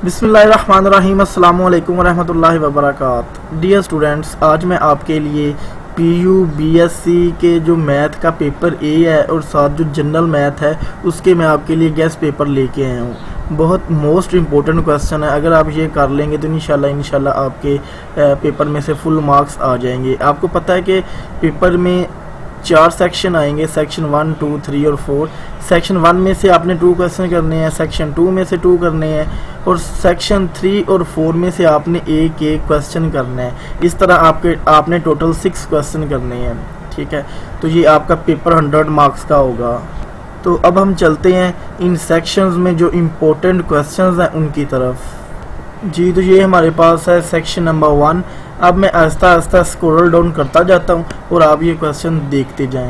बिस्मिल्लाहिर्रहमानिर्रहीम अस्सलामुअलैकुम वरहमतुल्लाहि वबरकातुहू। डियर स्टूडेंट्स, आज मैं आपके लिए पीयू बीएससी के जो मैथ का पेपर ए है और साथ जो जनरल मैथ है उसके मैं आपके लिए गेस्ट पेपर लेके आया हूँ। बहुत मोस्ट इम्पोर्टेंट क्वेश्चन है, अगर आप ये कर लेंगे तो इंशाल्लाह आपके पेपर में से फुल मार्क्स आ जाएंगे। आपको पता है कि पेपर में 4 सेक्शन आएंगे, सेक्शन 1, 2, 3 और 4। सेक्शन 1 में से आपने 2 क्वेश्चन करने हैं, सेक्शन 2 में से 2 करने हैं और सेक्शन 3 और 4 में से आपने एक क्वेश्चन करना है। इस तरह आपने टोटल 6 क्वेश्चन करने हैं, ठीक है। तो ये आपका पेपर 100 मार्क्स का होगा। तो अब हम चलते हैं इन सेक्शंस में जो इम्पोर्टेंट क्वेश्चंस हैं उनकी तरफ। जी, तो ये हमारे पास है सेक्शन नंबर 1। अब मैं आहिस्ता आहिस्ता स्क्रॉल डाउन करता जाता हूँ और आप ये क्वेश्चन देखते जाएं।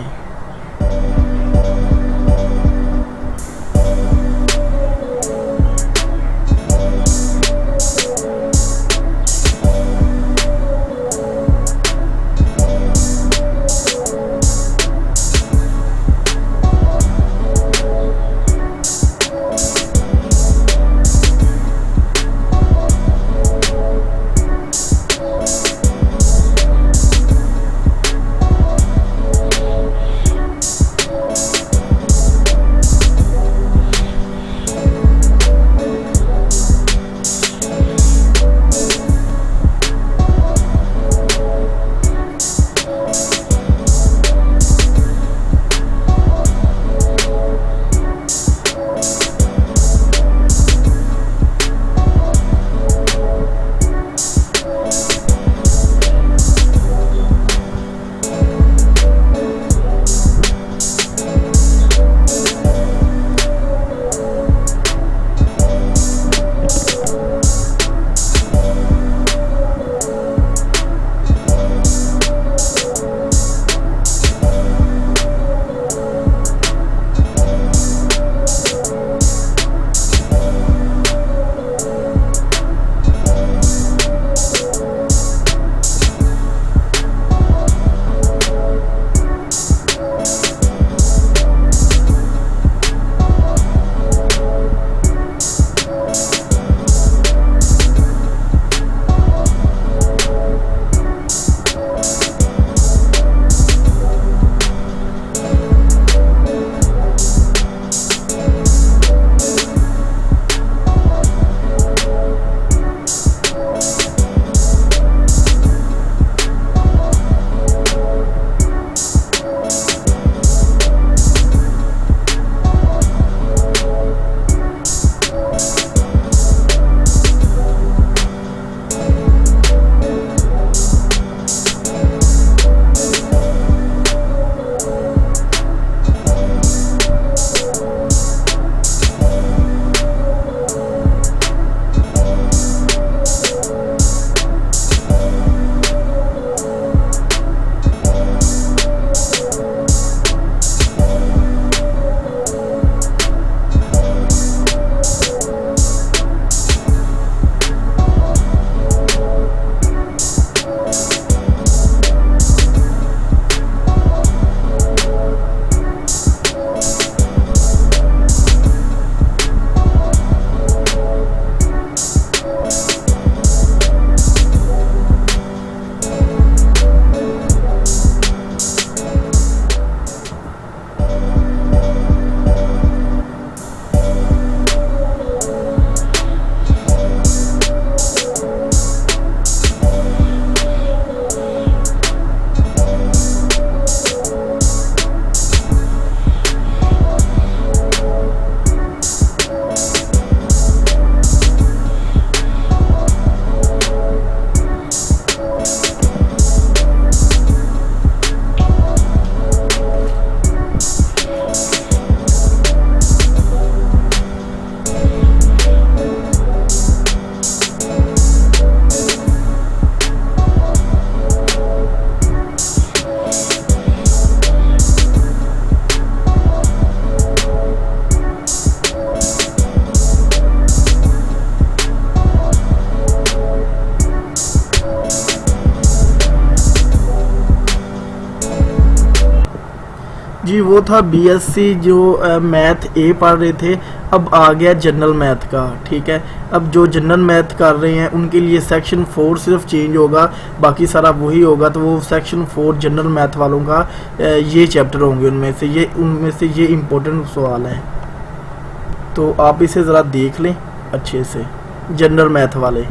जी वो था बीएससी जो मैथ ए पढ़ रहे थे। अब आ गया जनरल मैथ का, ठीक है। अब जो जनरल मैथ कर रहे हैं उनके लिए सेक्शन 4 सिर्फ चेंज होगा, बाकी सारा वही होगा। तो वो सेक्शन 4 जनरल मैथ वालों का ये चैप्टर होंगे, उनमें से ये इम्पोर्टेंट सवाल है। तो आप इसे ज़रा देख लें अच्छे से, जनरल मैथ वाले।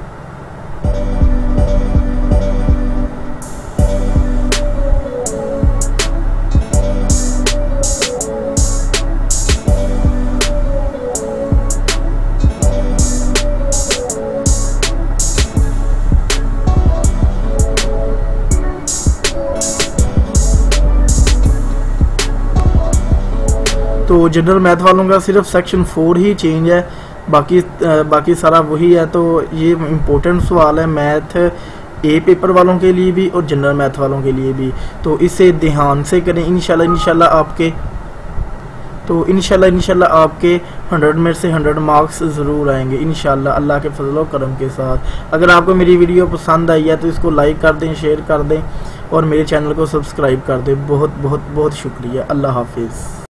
तो जनरल मैथ वालों का सिर्फ सेक्शन 4 ही चेंज है, बाकी सारा वही है। तो ये इम्पोर्टेंट सवाल है मैथ ए पेपर वालों के लिए भी और जनरल मैथ वालों के लिए भी। तो इसे ध्यान से करें। इंशाल्लाह आपके 100 में से 100 मार्क्स ज़रूर आएंगे इंशाल्लाह, अल्लाह के फजल और करम के साथ। अगर आपको मेरी वीडियो पसंद आई है तो इसको लाइक कर दें, शेयर कर दें और मेरे चैनल को सब्सक्राइब कर दें। बहुत बहुत बहुत शुक्रिया। अल्लाह हाफिज़।